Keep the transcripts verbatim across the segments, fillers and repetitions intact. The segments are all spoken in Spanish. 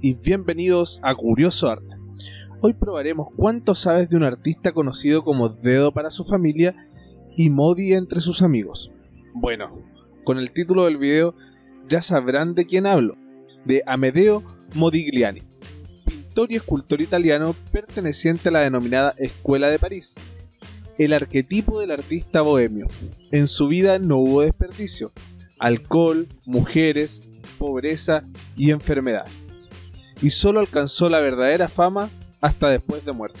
y bienvenidos a Curioso Arte. Hoy probaremos cuánto sabes de un artista conocido como Dedo para su familia y Modi entre sus amigos. Bueno, con el título del video ya sabrán de quién hablo, de Amedeo Modigliani, pintor y escultor italiano perteneciente a la denominada Escuela de París, el arquetipo del artista bohemio. En su vida no hubo desperdicio, alcohol, mujeres, pobreza y enfermedad, y solo alcanzó la verdadera fama hasta después de muerto.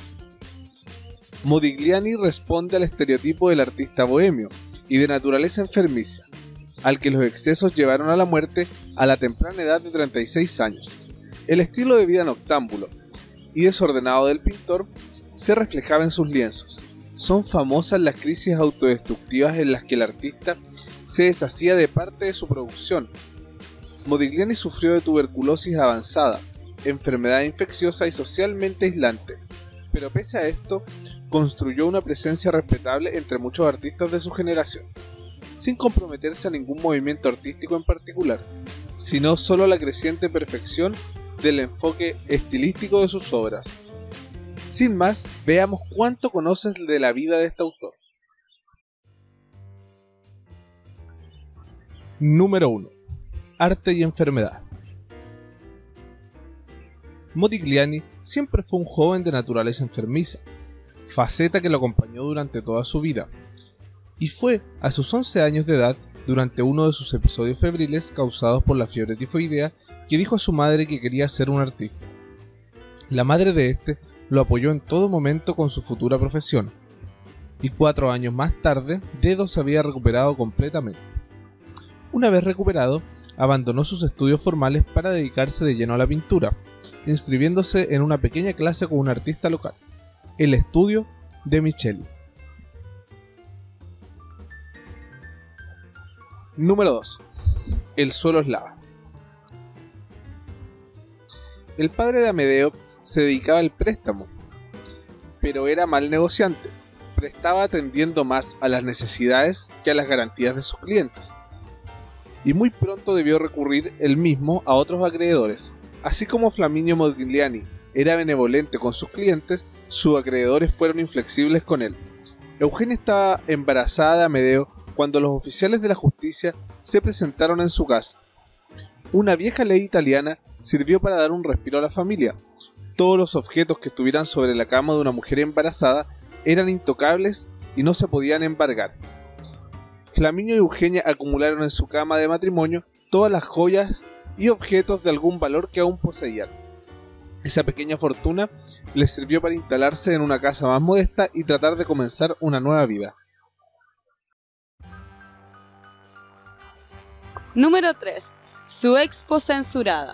Modigliani responde al estereotipo del artista bohemio y de naturaleza enfermiza, al que los excesos llevaron a la muerte a la temprana edad de treinta y seis años. El estilo de vida noctámbulo y desordenado del pintor se reflejaba en sus lienzos. Son famosas las crisis autodestructivas en las que el artista se deshacía de parte de su producción. Modigliani sufrió de tuberculosis avanzada, enfermedad infecciosa y socialmente aislante, pero pese a esto, construyó una presencia respetable entre muchos artistas de su generación, sin comprometerse a ningún movimiento artístico en particular, sino solo a la creciente perfección del enfoque estilístico de sus obras. Sin más, veamos cuánto conoces de la vida de este autor. Número uno. Arte y enfermedad. Modigliani siempre fue un joven de naturaleza enfermiza, faceta que lo acompañó durante toda su vida, y fue a sus once años de edad, durante uno de sus episodios febriles causados por la fiebre tifoidea, que dijo a su madre que quería ser un artista. La madre de este lo apoyó en todo momento con su futura profesión, y cuatro años más tarde, Dedo se había recuperado completamente. Una vez recuperado, abandonó sus estudios formales para dedicarse de lleno a la pintura, inscribiéndose en una pequeña clase con un artista local, el estudio de Micheli. Número dos. El suelo es lava. El padre de Amedeo se dedicaba al préstamo, pero era mal negociante, prestaba atendiendo más a las necesidades que a las garantías de sus clientes, y muy pronto debió recurrir él mismo a otros acreedores. Así como Flaminio Modigliani era benevolente con sus clientes, sus acreedores fueron inflexibles con él. Eugenia estaba embarazada de Amedeo cuando los oficiales de la justicia se presentaron en su casa. Una vieja ley italiana sirvió para dar un respiro a la familia. Todos los objetos que estuvieran sobre la cama de una mujer embarazada eran intocables y no se podían embargar. Flaminio y Eugenia acumularon en su cama de matrimonio todas las joyas y objetos de algún valor que aún poseían. Esa pequeña fortuna les sirvió para instalarse en una casa más modesta y tratar de comenzar una nueva vida. Número tres. Su expo censurada.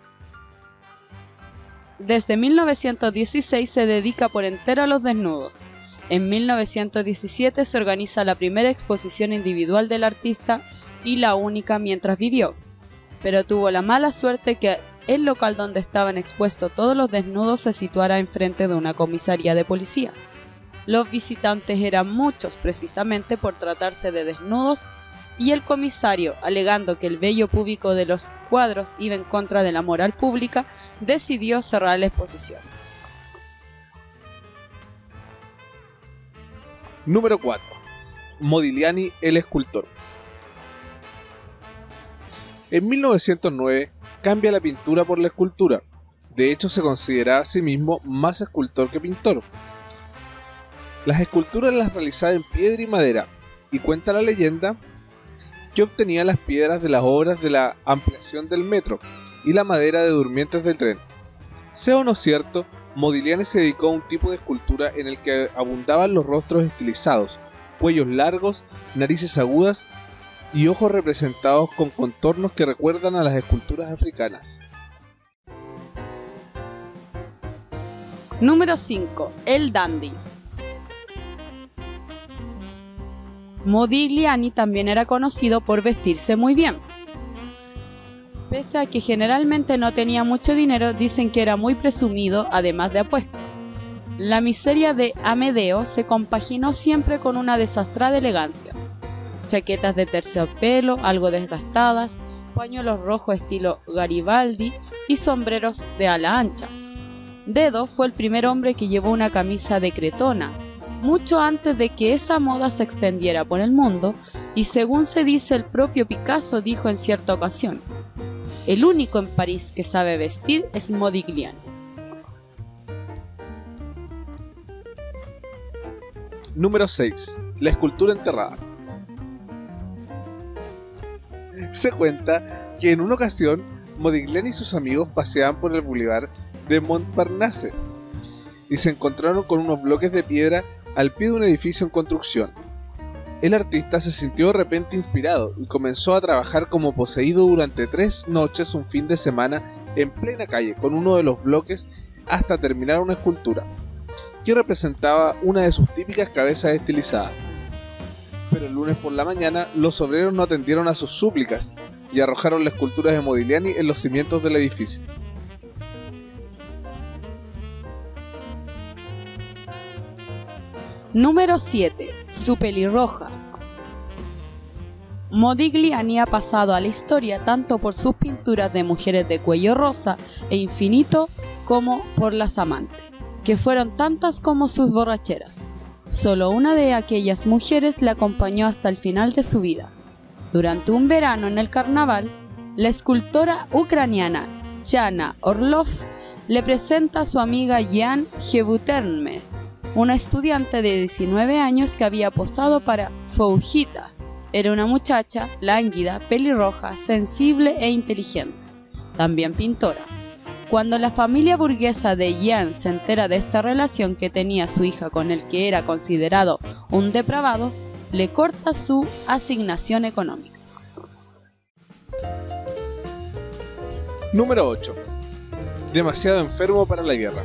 Desde mil novecientos dieciséis se dedica por entero a los desnudos. En mil novecientos diecisiete se organiza la primera exposición individual del artista y la única mientras vivió, pero tuvo la mala suerte que el local donde estaban expuestos todos los desnudos se situara enfrente de una comisaría de policía. Los visitantes eran muchos precisamente por tratarse de desnudos y el comisario, alegando que el vello público de los cuadros iba en contra de la moral pública, decidió cerrar la exposición. Número cuatro. Modigliani el escultor. En mil novecientos nueve cambia la pintura por la escultura. De hecho, se considera a sí mismo más escultor que pintor. Las esculturas las realizaba en piedra y madera, y cuenta la leyenda que obtenía las piedras de las obras de la ampliación del metro y la madera de durmientes del tren. Sea o no cierto, Modigliani se dedicó a un tipo de escultura en el que abundaban los rostros estilizados, cuellos largos, narices agudas y ojos representados con contornos que recuerdan a las esculturas africanas. Número cinco. El dandy. Modigliani también era conocido por vestirse muy bien. Pese a que generalmente no tenía mucho dinero, dicen que era muy presumido, además de apuesto. La miseria de Amedeo se compaginó siempre con una desastrada elegancia. Chaquetas de terciopelo, algo desgastadas, pañuelos rojos estilo Garibaldi y sombreros de ala ancha. Dedo fue el primer hombre que llevó una camisa de cretona, mucho antes de que esa moda se extendiera por el mundo, y según se dice el propio Picasso dijo en cierta ocasión: "El único en París que sabe vestir es Modigliani". Número seis. La escultura enterrada. Se cuenta que en una ocasión Modigliani y sus amigos paseaban por el Boulevard de Montparnasse y se encontraron con unos bloques de piedra al pie de un edificio en construcción. El artista se sintió de repente inspirado y comenzó a trabajar como poseído durante tres noches un fin de semana en plena calle con uno de los bloques hasta terminar una escultura que representaba una de sus típicas cabezas estilizadas. Pero el lunes por la mañana los obreros no atendieron a sus súplicas y arrojaron la escultura de Modigliani en los cimientos del edificio. Número siete. Su pelirroja. Modigliani ha pasado a la historia tanto por sus pinturas de mujeres de cuello rosa e infinito como por las amantes, que fueron tantas como sus borracheras. Solo una de aquellas mujeres le acompañó hasta el final de su vida. Durante un verano en el carnaval, la escultora ucraniana Jana Orlov le presenta a su amiga Jan Hebuterne, una estudiante de diecinueve años que había posado para Foujita. Era una muchacha lánguida, pelirroja, sensible e inteligente, también pintora. Cuando la familia burguesa de Jan se entera de esta relación que tenía su hija con el que era considerado un depravado, le corta su asignación económica. Número ocho. Demasiado enfermo para la guerra.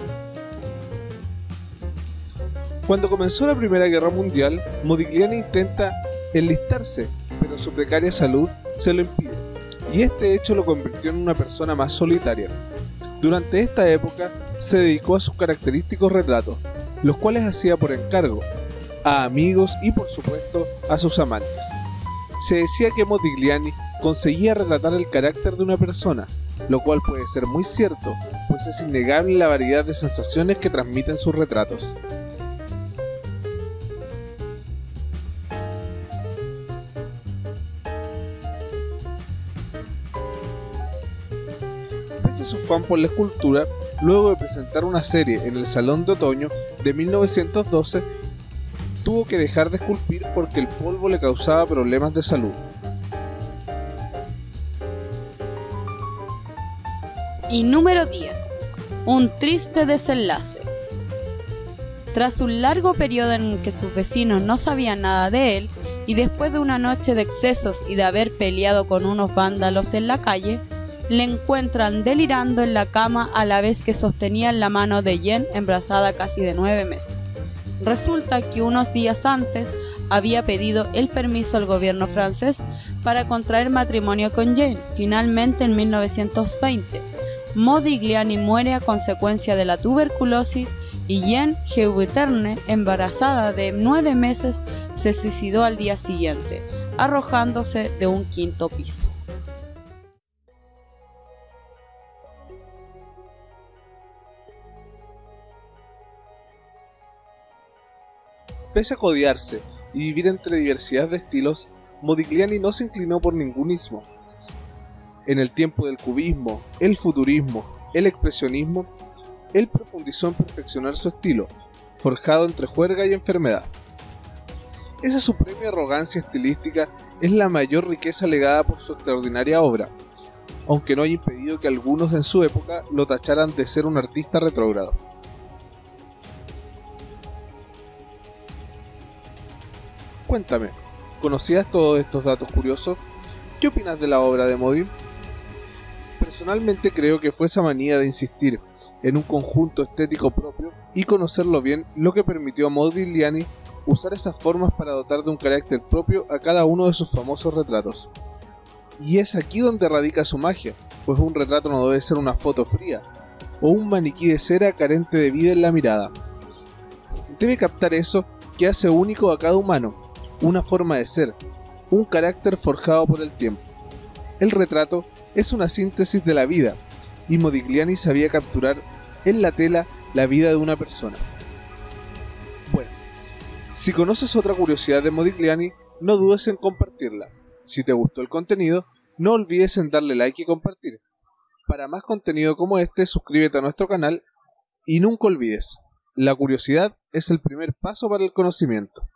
Cuando comenzó la Primera Guerra Mundial, Modigliani intenta enlistarse, pero su precaria salud se lo impide, y este hecho lo convirtió en una persona más solitaria. Durante esta época se dedicó a sus característicos retratos, los cuales hacía por encargo, a amigos y por supuesto a sus amantes. Se decía que Modigliani conseguía retratar el carácter de una persona, lo cual puede ser muy cierto, pues es innegable la variedad de sensaciones que transmiten sus retratos. Pese a su fan por la escultura, luego de presentar una serie en el Salón de Otoño de mil novecientos doce, tuvo que dejar de esculpir porque el polvo le causaba problemas de salud. Y número diez. Un triste desenlace. Tras un largo periodo en que sus vecinos no sabían nada de él, y después de una noche de excesos y de haber peleado con unos vándalos en la calle, le encuentran delirando en la cama a la vez que sostenía en la mano de Jen embarazada casi de nueve meses. Resulta que unos días antes había pedido el permiso al gobierno francés para contraer matrimonio con Jane. Finalmente, en mil novecientos veinte, Modigliani muere a consecuencia de la tuberculosis y Jan Hebuterne, embarazada de nueve meses, se suicidó al día siguiente, arrojándose de un quinto piso. Pese a codiarse y vivir entre diversidad de estilos, Modigliani no se inclinó por ningún ismo. En el tiempo del cubismo, el futurismo, el expresionismo, él profundizó en perfeccionar su estilo, forjado entre juerga y enfermedad. Esa suprema arrogancia estilística es la mayor riqueza legada por su extraordinaria obra, aunque no haya impedido que algunos en su época lo tacharan de ser un artista retrógrado. Cuéntame, ¿conocías todos estos datos curiosos? ¿Qué opinas de la obra de Modi? Personalmente creo que fue esa manía de insistir en un conjunto estético propio y conocerlo bien lo que permitió a Modigliani usar esas formas para dotar de un carácter propio a cada uno de sus famosos retratos. Y es aquí donde radica su magia, pues un retrato no debe ser una foto fría o un maniquí de cera carente de vida en la mirada. Debe captar eso que hace único a cada humano, una forma de ser, un carácter forjado por el tiempo. El retrato es una síntesis de la vida, y Modigliani sabía capturar en la tela la vida de una persona. Bueno, si conoces otra curiosidad de Modigliani, no dudes en compartirla. Si te gustó el contenido, no olvides en darle like y compartir. Para más contenido como este, suscríbete a nuestro canal y nunca olvides, la curiosidad es el primer paso para el conocimiento.